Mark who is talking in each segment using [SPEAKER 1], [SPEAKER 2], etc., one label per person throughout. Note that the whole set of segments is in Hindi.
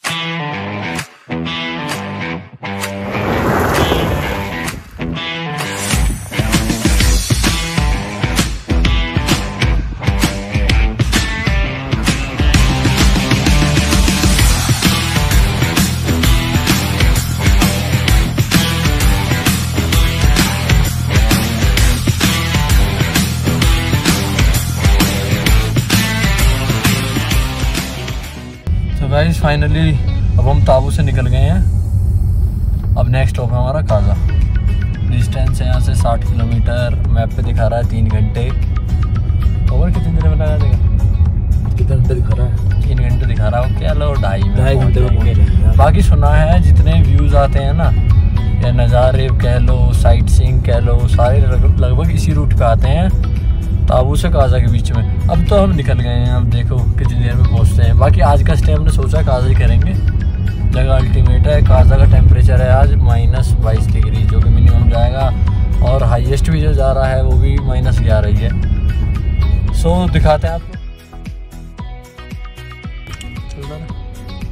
[SPEAKER 1] गाइस फाइनली अब हम ताबू से निकल गए हैं। अब नेक्स्ट स्टॉप है हमारा काजा। डिस्टेंस है यहाँ से 60 किलोमीटर। मैप पे दिखा रहा है 3 घंटे। और कितनी देर में लगा देगा?
[SPEAKER 2] कितने घंटे दिखा रहा है?
[SPEAKER 1] 3 घंटे दिखा रहा है। क्या लो 2.5
[SPEAKER 2] घंटे में।
[SPEAKER 1] बाकी सुना है जितने व्यूज़ आते हैं ना, या नज़ारे कह लो, साइट सीइंग कह लो, सारे लगभग इसी रूट पे आते हैं, ताबू से काजा के बीच में। अब तो हम निकल गए हैं। अब देखो कितनी देर में पहुंचते हैं। बाकी आज का स्टे हमने सोचा काजा ही करेंगे। जगह अल्टीमेट है। काजा का टेम्परेचर है आज -22 डिग्री, जो कि मिनिमम जाएगा, और हाईएस्ट भी जो जा रहा है वो भी -11 ही है। सो दिखाते हैं आपको। चल रहा ना?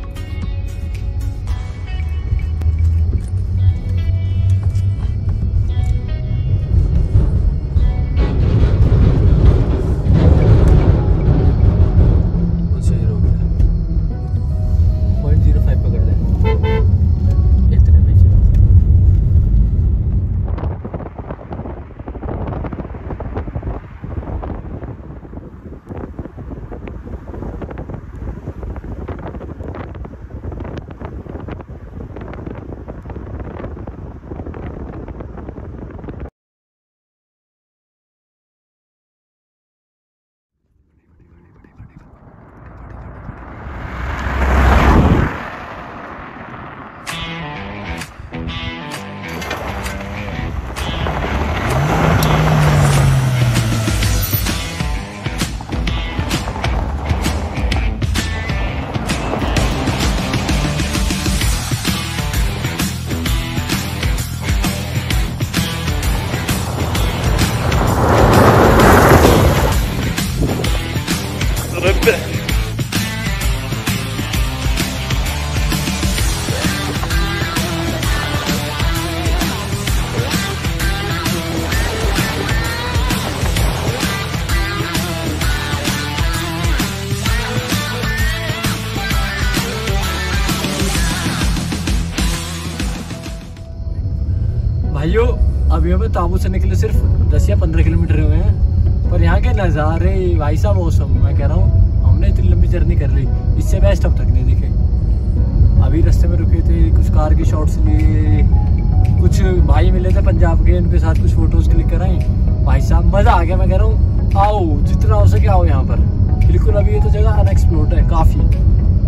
[SPEAKER 1] भाइयों अभी हमें ताबू से निकले सिर्फ 10 या 15 किलोमीटर हुए हैं, पर यहाँ के नज़ारे भाई साहब औसम। मैं कह रहा हूँ हमने इतनी लंबी जर्नी कर ली, इससे बेस्ट अब तक नहीं दिखे। अभी रास्ते में रुके थे, कुछ कार की शॉट्स लिए, कुछ भाई मिले थे पंजाब के, उनके साथ कुछ फोटोज क्लिक कराई। भाई साहब मज़ा आ गया। मैं कह रहा हूँ आओ, जितना हो सके आओ यहाँ पर। बिल्कुल अभी ये तो जगह अनएक्सप्लोर्ड है काफ़ी।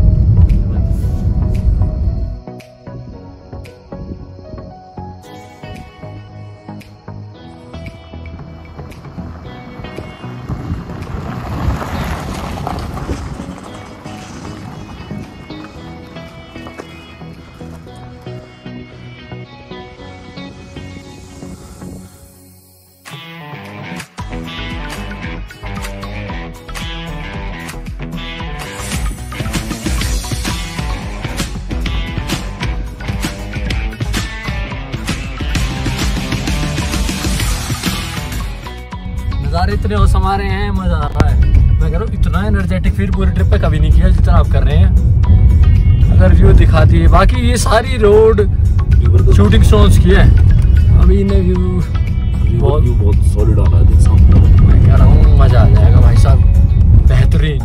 [SPEAKER 1] नज़ारे इतने और समारे हैं, मज़ा आ रहा है। मैं कह रहा हूँ इतना एनर्जेटिक फिर पूरी ट्रिप पे कभी नहीं किया जितना आप कर रहे हैं। अगर व्यू दिखा दिए, बाकी ये सारी रोड शूटिंग स्टॉन्स की है। अभी इन्हें व्यू बहुत सॉलिड आ रहा है सामने। मैं कह रहा हूँ मज़ा आ जाएगा भाई साहब, बेहतरीन।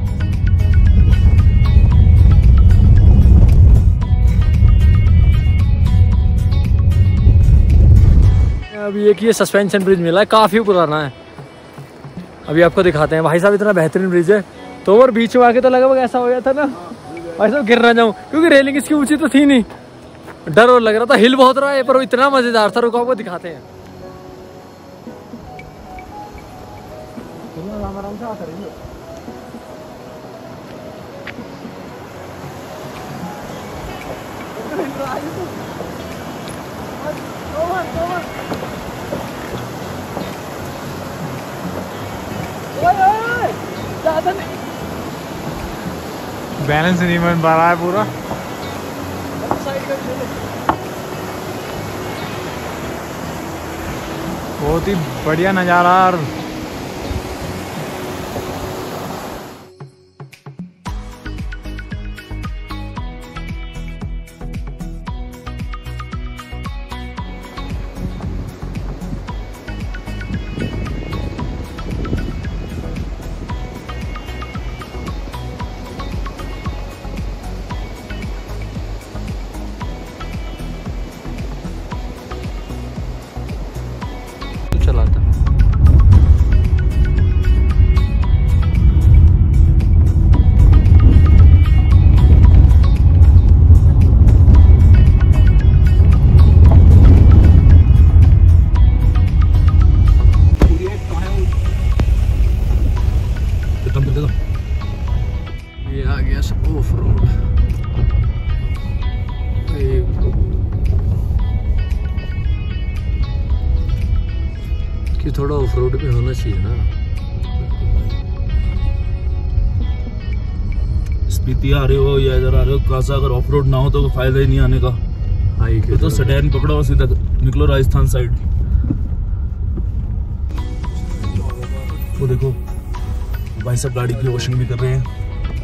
[SPEAKER 1] अभी एक ये सस्पेंशन ब्रिज मिला है, काफ़ी पुराना है। अभी आपको दिखाते हैं भाई साहब, इतना बेहतरीन ब्रिज है। तो और बीच में आके तो लगभग ऐसा हो गया था ना भाई साहब गिर ना जाऊं, क्योंकि रेलिंग इसकी ऊंची तो थी नहीं। डर और लग रहा था, हिल बहुत रहा है, पर वो इतना मजेदार था। रुको आपको दिखाते हैं। आराम से आता रहिए।
[SPEAKER 3] बैलेंस नहीं बन पा रहा है पूरा। बहुत ही बढ़िया नज़ारा।
[SPEAKER 1] चलाता ये आ गया ऑफ रोड। कि थोड़ा ऑफ रोड भी होना चाहिए ना।
[SPEAKER 2] स्पीति आ रहे हो या इधर आ रहे हो, कासा अगर ऑफ रोड ना हो तो फायदा ही नहीं आने का।
[SPEAKER 1] हाई के
[SPEAKER 2] तो सटैन पकड़ो और सीधा निकलो राजस्थान साइड। वो देखो भाई साहब गाड़ी की वॉशिंग भी कर रहे हैं।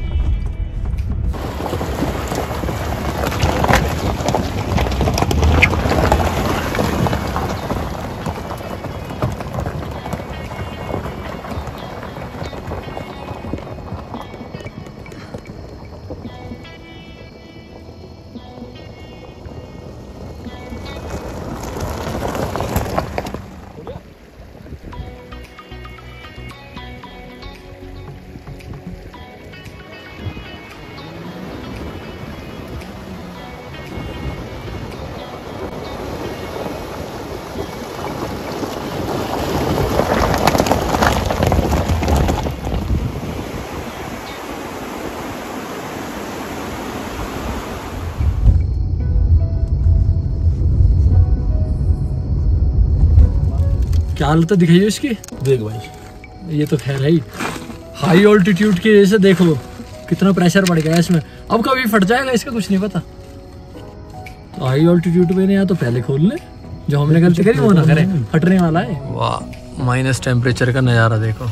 [SPEAKER 1] क्या हालत दिखाइए इसकी।
[SPEAKER 2] देख भाई
[SPEAKER 1] ये तो खैर है ही हाई ऑल्टीट्यूड की वजह से देखो कितना प्रेशर बढ़ गया इसमें। अब कभी फट जाएगा इसका कुछ नहीं पता। तो हाई ऑल्टीट्यूड पे नहीं या तो पहले खोल ले, जो हमने गलती करी वो ना करे, फटने वाला है। वाह माइनस टेम्परेचर का नजारा देखो।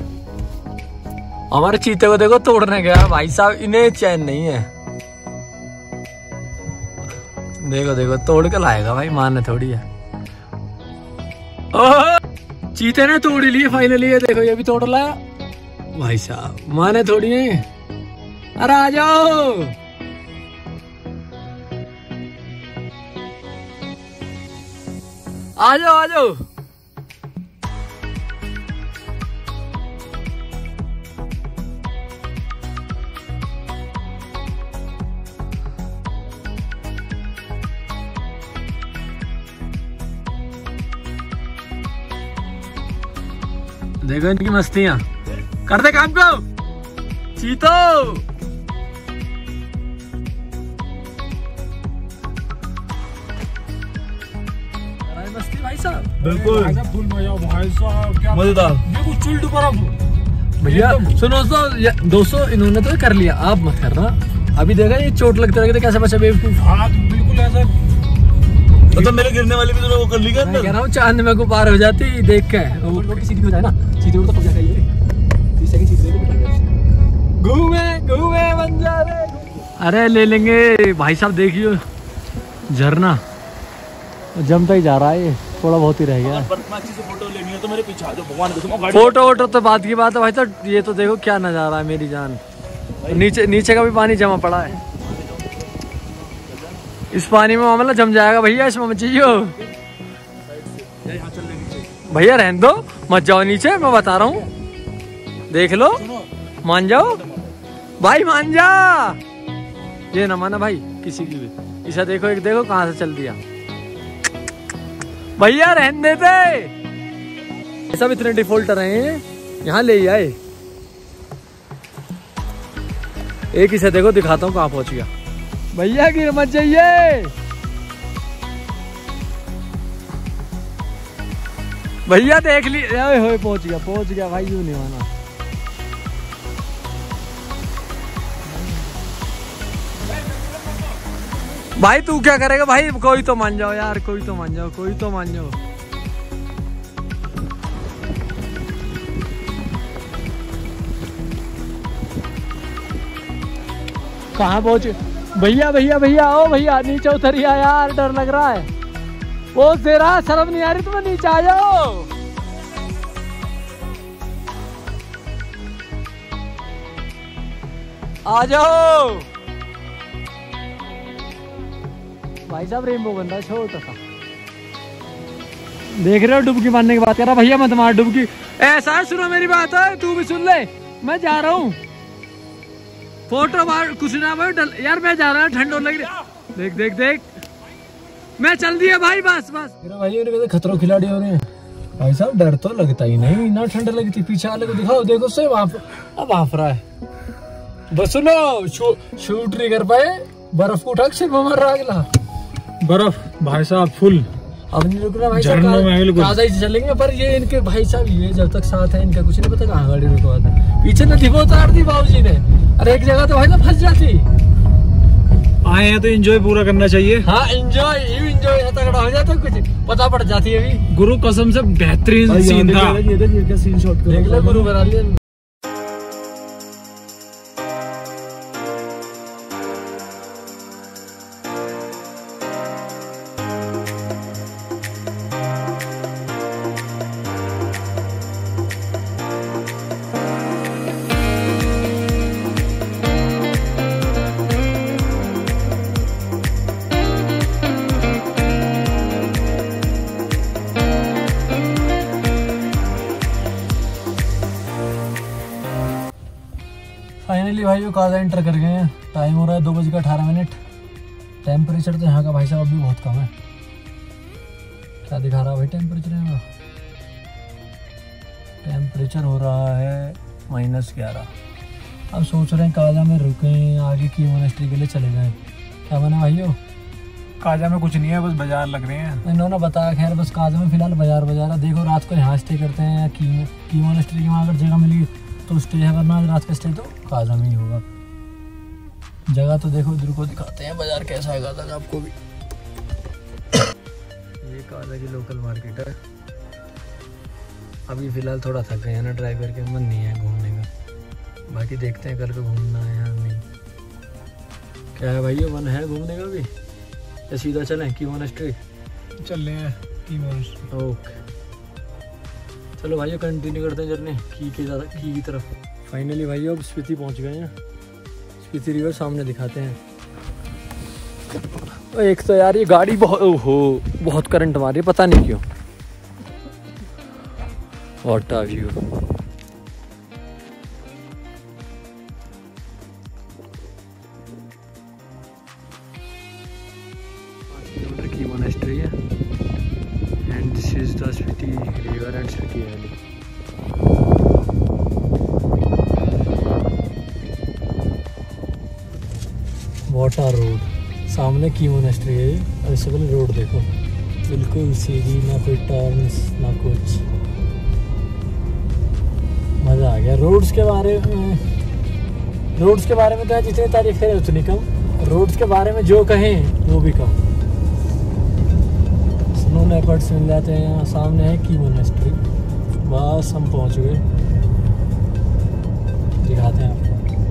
[SPEAKER 1] हमारे चीते को देखो तोड़ने गया भाई साहब, इन्हें चैन नहीं है। देखो देखो तोड़ के लाएगा भाई, मारने थोड़ी है। चीते ने तोड़ ही लिए फाइनली। ये देखो ये भी तोड़ लाया भाई साहब, माने थोड़ी है। अरे आ जाओ, आ जाओ आ जाओ। देखो इनकी मस्तियां, करते काम को चीतो। मस्ती भाई साहब,
[SPEAKER 2] बिल्कुल
[SPEAKER 3] फुल मजा भाई साहब, क्या
[SPEAKER 2] मजेदार।
[SPEAKER 3] बिल्कुल चिल्ड बर्फ।
[SPEAKER 1] भैया सुनो दोस्तों, इन्होंने तो कर लिया, आप मत करना। अभी देखा ये चोट लगते लगे कैसे बचा बेवकूफ।
[SPEAKER 3] हाँ बिल्कुल ऐसा।
[SPEAKER 2] मतलब मेरे गिरने वाली भी तो वो कर ली क्या?
[SPEAKER 1] मैं कह रहा हूँ चांद में को पार हो जाती देख के। वो सीधी हो जाए ना, सीधे उड़ तो पक जाएगा ये। 30 सेकंड सीधे घूमे घूमे बंजारे। अरे ले लेंगे भाई साहब, देखियो झरना जमता ही जा रहा है, ये थोड़ा बहुत ही रह गया।
[SPEAKER 2] फोटो लेनी है तो मेरे पीछे आ जाओ, भगवान कसम।
[SPEAKER 1] फोटो वोटो तो बात की बात है भाई साहब। ये तो देखो क्या नजारा है मेरी जान। नीचे का भी पानी जमा पड़ा है। इस पानी में मामला जम जाएगा भैया, इसमें मत चाहिए भैया, रहने दो, मत जाओ नीचे, मैं बता रहा हूँ। देख लो, मान जाओ भाई, मान जा। ये ना माना भाई किसी की भी। इसे देखो, एक देखो कहाँ से चल दिया भैया, रहने देते। सब इतने डिफॉल्टर हैं, यहाँ ले आए। एक इसे देखो, दिखाता हूँ कहाँ पहुंच गया भैया, गिर मत जाइए भैया, देख ली। हो पहुंच गया भाई, यूं नहीं माना। भाई तू क्या करेगा भाई, कोई तो मान जाओ यार, कोई तो मान जाओ, कोई तो मान जाओ। कहाँ पहुंचे भैया, भैया भैया आओ भैया, नीचे उतरिया यार, डर लग रहा है। वो तेरा शर्म नहीं आ रही तुम्हें, नीचे आ जाओ। आ जाओ भाई साहब, रेनबो बन रहा है छोटा सा, देख रहे हो। डुबकी मारने की बात कर रहा भैया, मत मार डुबकी। ऐसा है, सुनो मेरी बात है, तू भी सुन ले। मैं जा रहा हूँ फोटो मार, कुछ ना भाई यार, मैं जा रहा हूँ, ठंड लग रही। देख देख देख, मैं चल दिया भाई, बस बस। मेरा भाई खतरों खिलाड़ी हो रहे हैं भाई साहब, डर तो लगता ही नहीं, ना ठंड लगती। पीछे वाले को दिखाओ, देखो से अब हाफ रहा है। बस सुनो, शूट नहीं कर पाए, बर्फ को उठा के सिर्फ मर रहा अगला।
[SPEAKER 3] बर्फ भाई साहब फुल,
[SPEAKER 1] अब नहीं रुकना भाई साहब, काजा ही चलेंगे। पर ये इनके भाई साहब, ये जब तक साथ है इनका कुछ नहीं पता कहाँ गाड़ी रुकवाता। पीछे नदी को उतार दी बाबूजी ने, अरे एक जगह तो भाई साहब फंस जाती।
[SPEAKER 3] आए हैं तो एंजॉय पूरा करना चाहिए।
[SPEAKER 1] हाँ एंजॉय, यू एंजॉय तगड़ा हो जाता, कुछ पता पड़ जाती है। अभी
[SPEAKER 3] गुरु कसम से बेहतरीन सीन था,
[SPEAKER 2] सीन शॉट
[SPEAKER 1] देख ले, गुरु बना लिया। फाइनली भाई वो काजा एंटर कर गए हैं। टाइम हो रहा है 2:18। टेम्परेचर तो यहाँ का भाई साहब अभी बहुत कम है। क्या दिखा रहा है भाई टेम्परेचर यहाँ? टेम्परेचर हो रहा है -11। अब सोच रहे हैं काजा में रुकें, आगे की मोनेस्ट्री के लिए चले जाएं। क्या बना भाइयों?
[SPEAKER 3] काजा में कुछ नहीं है, बस बाजार लग रहे हैं।
[SPEAKER 1] इन्होंने बताया खैर, बस काजा में फिलहाल बाजार है। देखो रात को यहाँ स्टे करते हैं, की मोनेस्ट्री की वहाँ अगर जगह मिली तो स्टे है, वरना रात का स्टे तो काजा में ही होगा। जगह तो देखो, इधर को दिखाते हैं बाजार कैसा है काजा का आपको भी। ये काजा की लोकल मार्केट है। अभी फिलहाल थोड़ा थक गए हैं ना, ड्राइव करके मन नहीं है घूमने का। बाकी देखते हैं कल को घूमना है या नहीं। क्या है भाई, मन है घूमने का भी या सीधा चलें की मोनेस्ट्री?
[SPEAKER 3] चल रहे हैं की मोनेस्ट्री।
[SPEAKER 1] ओके चलो भाइयों, कंटिन्यू करते हैं जर्नी की तरफ। फाइनली भाइयों अब स्पीति पहुंच गए हैं। स्पीति रिवर सामने दिखाते हैं। एक तो यार ये गाड़ी बहुत करंट मार रही है, पता नहीं क्यों। What are you? की मोनेस्ट्री है and this is the Spiti river and Spiti valley. Water road सामने की मोनेस्ट्री है। और इससे पहले रोड देखो, बिल्कुल सीधी, ना कोई टर्न्स ना कुछ। मज़ा आ गया। रोड्स के बारे में तो जितनी तारीफ है उतनी कम। रोड्स के बारे में जो कहें वो भी कम। स्नो लेपर्ड्स मिल जाते हैं यहाँ। सामने है की मोनेस्ट्री। बस हम पहुँच गए, दिखाते हैं आपको।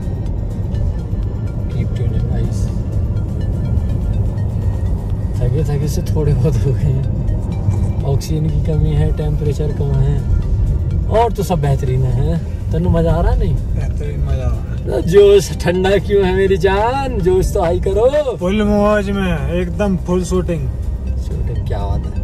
[SPEAKER 1] थके से थोड़े बहुत हो गए हैं। ऑक्सीजन की कमी है, टेम्परेचर कम है, और तो सब बेहतरीन है। तनु मजा आ रहा नहीं?
[SPEAKER 3] बेहतरीन मजा आ रहा है।
[SPEAKER 1] जोश ठंडा क्यों है मेरी जान? जोश तो हाई करो।
[SPEAKER 3] फुल मौज में, एकदम फुल शूटिंग।
[SPEAKER 1] क्या बात है।